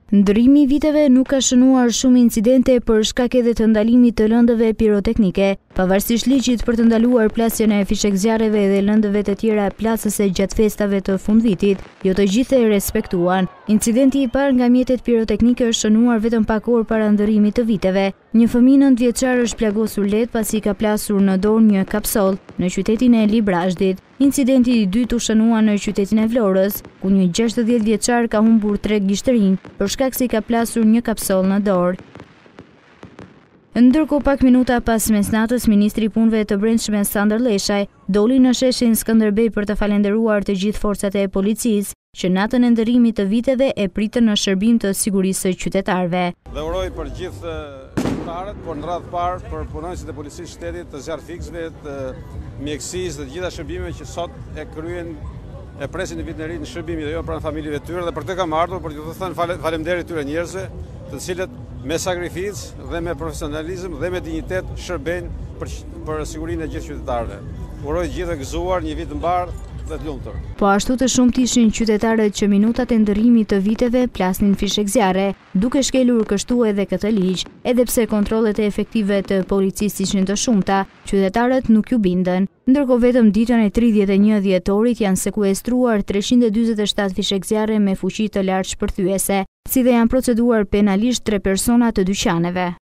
Ndërrimi i viteve nuk ka shënuar shumë incidente për shkak edhe të ndalimit të lëndëve piroteknike, pavarësisht ligjit për të ndaluar plasjen e fishek zjarreve dhe lëndëve të tjera plasëse gjatë festave të fundvitit, jo të gjithë e respektuan. Incidenti i parë nga mjetet piroteknike është shënuar vetëm pak orë para ndërrimit të viteve. Një fëmijë 9 vjeçar është plagosur lehtë pasi ka plasur në dorë një kapsoll në qytetin e Librazhdit. Incidenti i dytë u shënua në qytetin e Vlorës, ku një 60 vjeçar ka humbur 3 gishterinë për shkak se ka plasur një kapsoll në dorë. Ndërkohë, pak minuta pas mesnatës, ministri i punëve të brendshme Sandër Leshaj doli në sheshin Skënderbej për të falenderuar të gjithë forcat e policisë që natën e ndërrimit të viteve e pritën në shërbim të sigurisë së qytetarëve. Dhe uroj për gjithë qytetarët, por në radhë parë për punonësit e policisë shtetit, të zjarfikësve, të mjekësisë dhe të gjitha shërbimeve që sot e kryen e presin në vitin e ri në shërbim dhe jo pranë familjeve tyre, dhe për të kam ardhur për t'ju thënë faleminderit tyre njerëzve, të cilët me sakrificë dhe me profesionalizëm dhe me dinjitet shërbejnë për sigurinë e gjithë qytetarëve. Uroj gjithë të gëzuar një vit të mbarë dhe të lumtur. Po ashtu të shumt ishin qytetarët që minutat e ndërrimit të viteve plasnin fishek zjarre, duke shkelur kështu edhe këtë ligj. Edhe pse kontrollet e efektive të policisë ishin të shumta, qytetarët nuk ju bindën. Ndërkohë vetëm ditën e 31 dhjetorit janë sekuestruar 347 fishek zjarre me fuqi të lartë shpërthyese, si dhe janë proceduar penalisht 3 persona të dyqaneve.